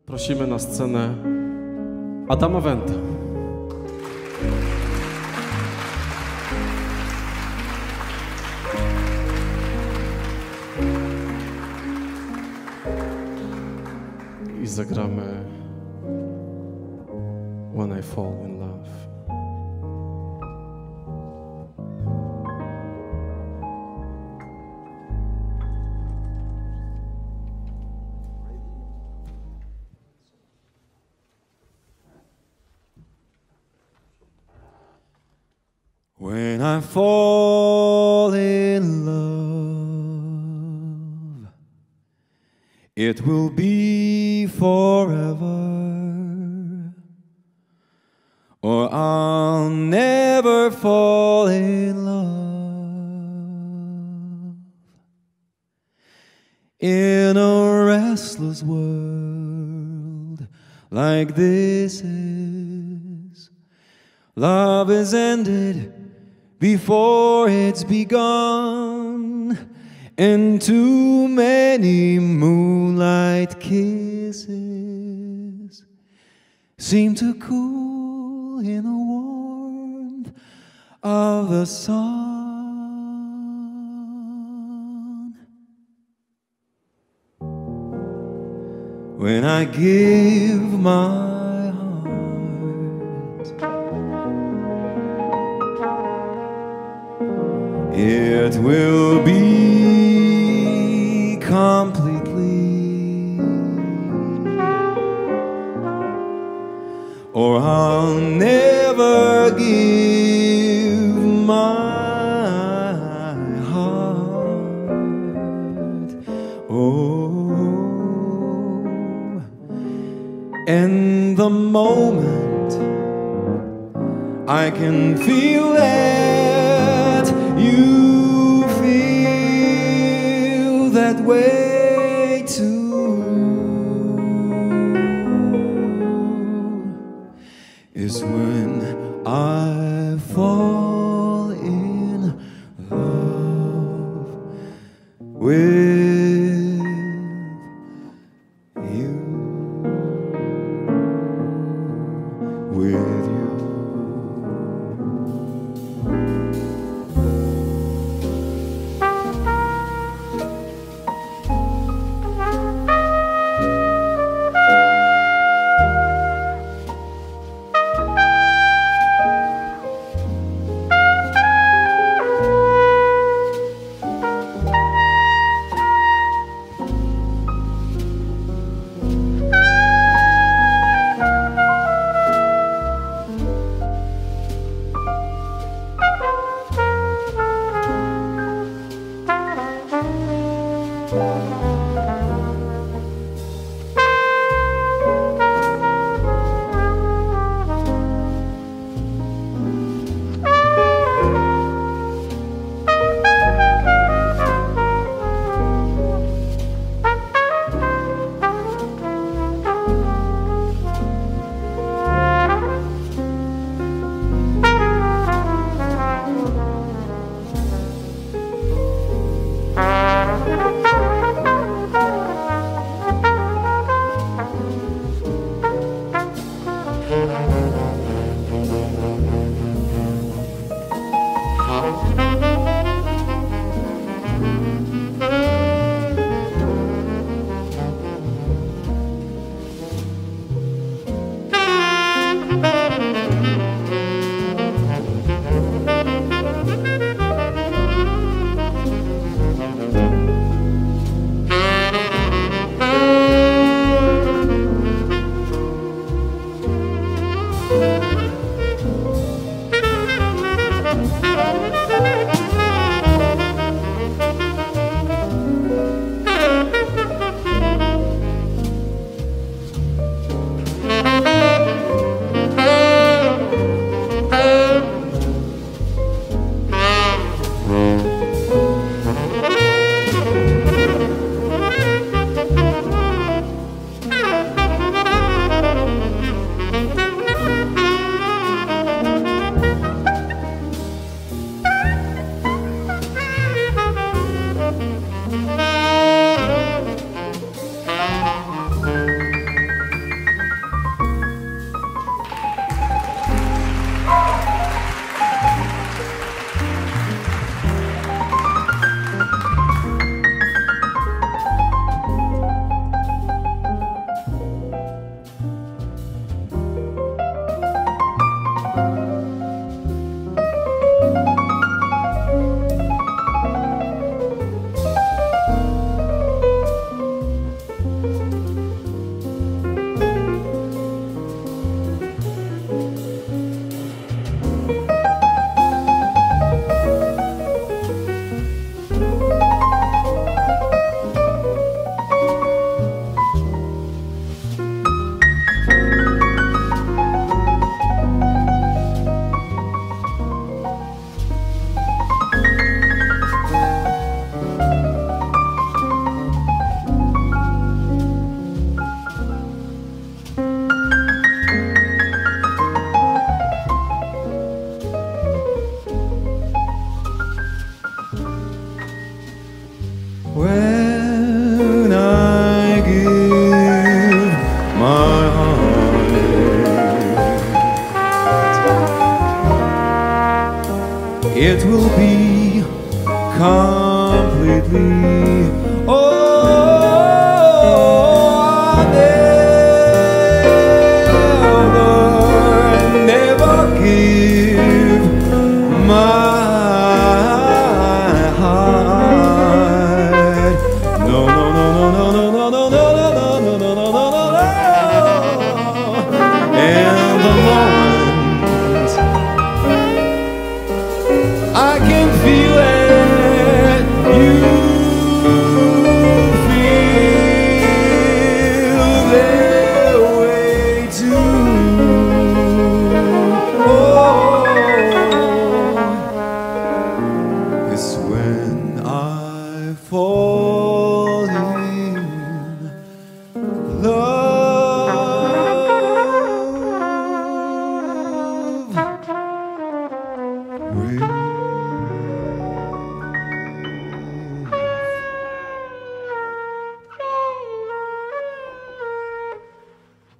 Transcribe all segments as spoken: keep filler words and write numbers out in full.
Prosimy na scenę Adama Wenta. I zagramy When I Fall in Love. When I fall in love, it will be forever, or I'll never fall in love. In a restless world like this is, love is ended before it's begun, and too many moonlight kisses seem to cool in the warmth of the sun. When I give my it will be completely, or I'll never give my heart. Oh, and the moment I can feel that you feel that way too is when I fall in love with you, with you.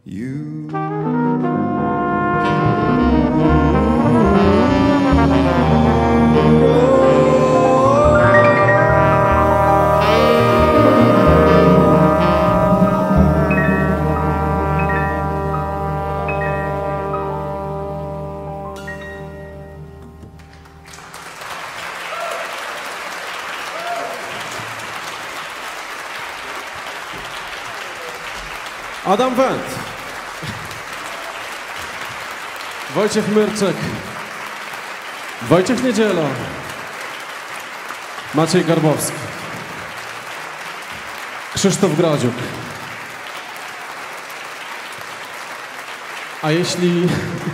you. Adam Wendt, Wojciech Myrczek, Wojciech Niedziela, Maciej Garbowski, Krzysztof Gradziuk. A jeśli...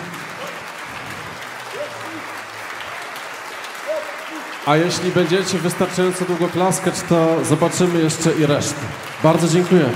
A jeśli będziecie wystarczająco długo klaskać, to zobaczymy jeszcze i resztę. Bardzo dziękuję.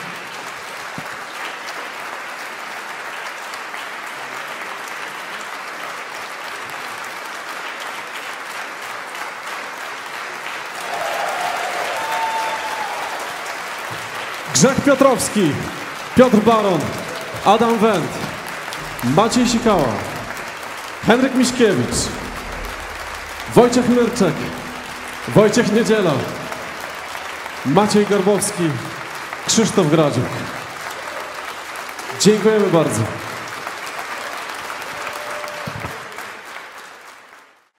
Grzech Piotrowski, Piotr Baron, Adam Wendt, Maciej Sikała, Henryk Miśkiewicz, Wojciech Myrczek, Wojciech Niedziela, Maciej Garbowski, Krzysztof Gradziuk. Dziękujemy bardzo.